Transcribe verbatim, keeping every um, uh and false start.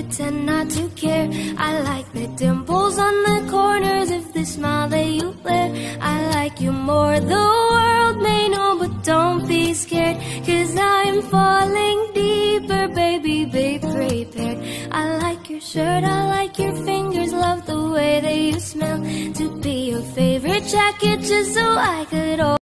pretend not to care. I like the dimples on the corners of the smile that you wear. I like you more, the world may know, but don't be scared, 'cause I'm falling deeper, baby, be prepared. I like your shirt, I like your fingers, love the way that you smell. To be your favorite jacket just so I could